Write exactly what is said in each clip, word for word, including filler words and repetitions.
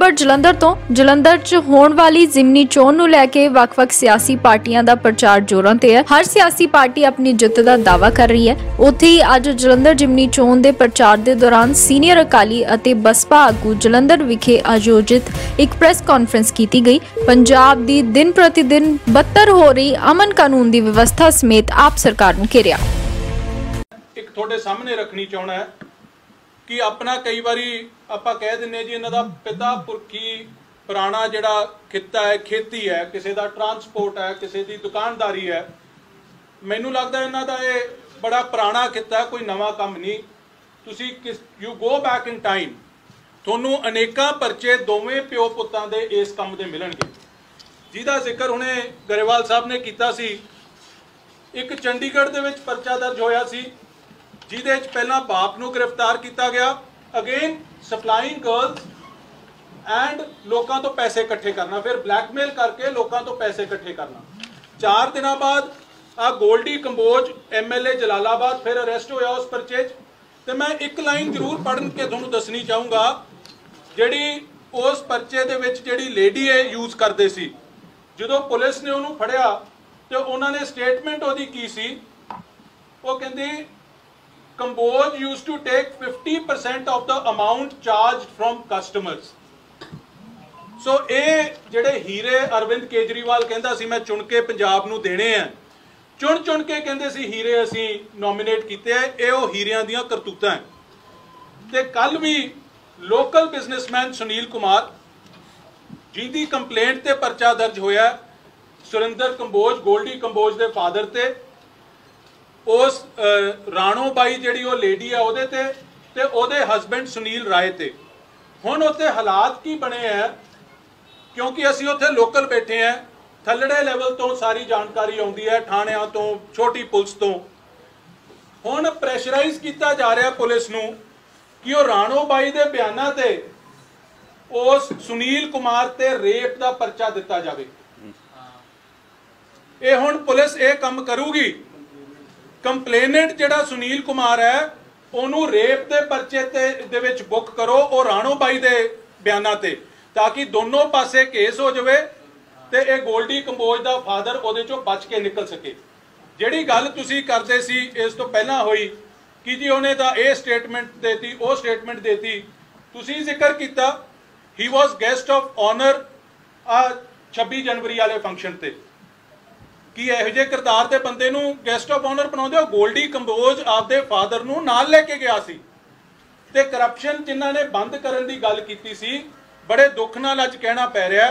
खबर जलंधर तो जलंधर च होण वाली जिमनी चोण नूं लैके वख-वख सियासी पार्टियां दा प्रचार जोरां ते है। हर सियासी पार्टी अपनी जिੱਤ ਦਾ दावा कर रही है। उत्थे ही अज जलंधर जिमनी चोण दे प्रचार दे दौरान सीनियर अकाली अते बसपा आगू जलंधर विखे आयोजित एक प्रेस कॉन्फ्रेंस की गई। पंजाब दी दिन प्रतिदिन बदतर हो रही अमन कानून दी व्यवस्था समेत आप सरकार नूं घेरिया। एक थोड़े सामने रखनी चाहना है कि अपना कई बारी आपां कह दिंदे जी इन्हां दा पिता पुरखी पुराना जिहड़ा खिता है, खेती है, किसी का ट्रांसपोर्ट है, किसी की दुकानदारी है। मैनू लगता इन्हां दा ये बड़ा पुराना खिता है, कोई नवा काम नहीं। तुसी किस you go back in time, तुहानूं अनेकां परचे दोवें प्यो पुत्तां दे इस काम दे मिलणगे, जिहदा जिक्र हुणे गरेवाल साहब ने कीता सी। एक चंडीगढ़ दे विच परचा दर्ज होया सी जिहदे च पहला बाप नूं गिरफ्तार किया गया, अगेन सप्लाइंग गर्ल्स एंड लोगों तो पैसे इकट्ठे करना, फिर ब्लैकमेल करके लोगों तो पैसे इकट्ठे करना। चार दिन बाद आ Goldy Kamboj M L A Jalalabad फिर अरेस्ट होया उस परचे च। तो मैं एक लाइन जरूर पढ़ के तुहानूं दसनी चाहूँगा जिहड़ी उस परचे दे विच जिहड़ी लेडी है यूज करते सी। जदों पुलिस ने उन्होंने फड़िया तो उन्होंने स्टेटमेंट उहदी की सी, वो कहंदी Kamboj used to take fifty percent of the amount charge from customers. So ये जिहड़े हीरे अरविंद केजरीवाल कहंदा सी मैं चुन के पंजाब नूं देने हैं, चुन चुन के कहंदे सी हीरे असीं नॉमिनेट कीते हैं, ये वो हीरियां दीयां करतूतां हैं। ते कल भी लोकल बिजनेसमैन सुनील कुमार जिहदी कंप्लेंट ते परचा दर्ज होया सुरिंदर कंबोज गोल्डी कंबोज दे फादर ते उस राणो बाई जिहड़ी वो लेडी है उहदे ते ते उहदे हसबैंड सुनील राय ते। हुण उत्थे हालात की बने हैं क्योंकि असीं उत्थे लोकल बैठे हैं, थल्लड़े लैवल तो सारी जानकारी आउंदी है, थाणियां तो छोटी पुलिस तो। हुण प्रैशराइज किया जा रहा पुलिस नूं कि वो राणो बाई दे बयानां ते उस सुनील कुमार ते रेप दा परचा दिता जावे। ये हुण पुलिस ये काम करूगी। कंप्लेनेंट जिहड़ा सुनील कुमार है उन्होंने रेप के परचे ते दे विच बुक करो और राणो बाई दे बयानां ते, ताकि दोनों पासे केस हो जाए ते ये गोल्डी कंबोज दा फादर उहदे चों बच के निकल सके। जिहड़ी गल तुसीं करदे सी इस तो पहला हुई कि जी उन्हें तां ये स्टेटमेंट देती वो स्टेटमेंट देती, तुसीं जिक्र किया he was guest of honour आ छब्बी जनवरी वाले फंक्शन ते कि इहो ਜਿਹੇ किरदार के बंदे नूं गेस्ट ऑफ ऑनर बनाउंदे। गोल्डी कंबोज आपदे फादर नूं नाल लैके गया सी ते करप्शन जिन्हां ने बंद करन दी गल कीती सी, बड़े दुख नाल अज कहना पै रिहा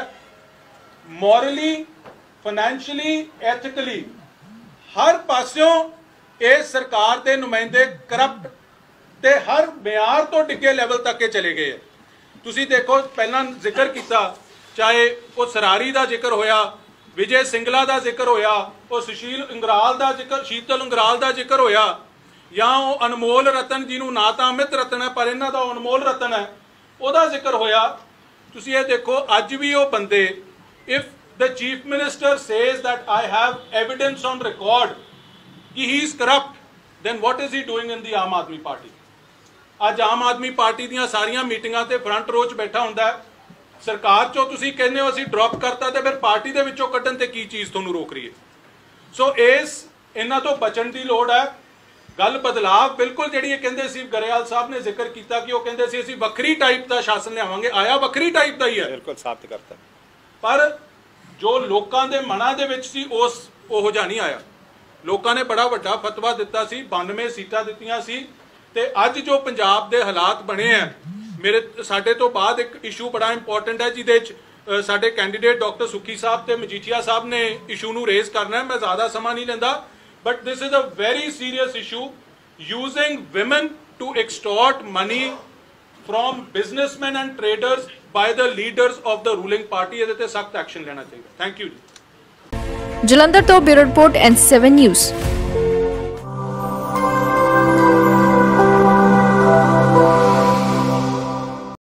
मॉरली फाइनैंशियली एथिकली हर पासियों इस सरकार के नुमाइंदे करप्ट ते हर म्यार तो डिगे लैवल तक के चले गए हैं। तुसीं देखो पहला जिक्र किया, चाहे वो सरारी का जिक्र होया, विजय सिंगला का जिक्र होया, वो सुशील इंगराल का जिक्र शीतल इंगराल का जिक्र होया, या वो अनमोल रतन जिन्हों ना तो अमित रतन है पर इन्हों का अनमोल रतन है वह जिक्र होया। तुसीं ये देखो अज भी वो बंदे, if the chief minister says that I have evidence on record कि he is corrupt, then what is he doing in the Aam Aadmi party. अज आम आदमी पार्टी दी सारियां मीटिंगां ते फ्रंट रो च बैठा हुंदा है, सरकार चो तुसीं कहने हो असीं ड्रॉप करता तो फिर पार्टी दे विचों कड्ढण ते की चीज़ तुहानूं रोक रही है। सो इस इन्हां तो बचण दी लोड़ है। गल बदलाव बिल्कुल जिहड़ी कहंदे सी गरेवाल साहब ने जिक्र किया कि वो कहंदे सी असीं वक्री टाइप का शासन लियावांगे, आया वक्री टाइप का ही है, बिल्कुल साबित करता। पर जो लोकां दे मनां दे विच सी उस ओहो जिहा नहीं आया। लोकां ने बड़ा वड्डा फतवा दिता सी, बानवे सीटां दित्तियां सी ते अज जो पंजाब दे हालात बने हैं, मेरे साडे तो बाद एक इशू बड़ा इंपॉर्टेंट है जिहदे साडे कैंडीडेट डॉक्टर सुखी साहब ते मजीठिया साहब ने इशू नूं रेज करना है। मैं ज़्यादा समा नहीं लैंदा, but this is a very serious issue using women to extort money from businessmen and traders by the leaders of the ruling party. इहदे ते सख्त एक्शन लेना चाहिए। थैंक यू जी। जलंधर तो bureau report N seven news.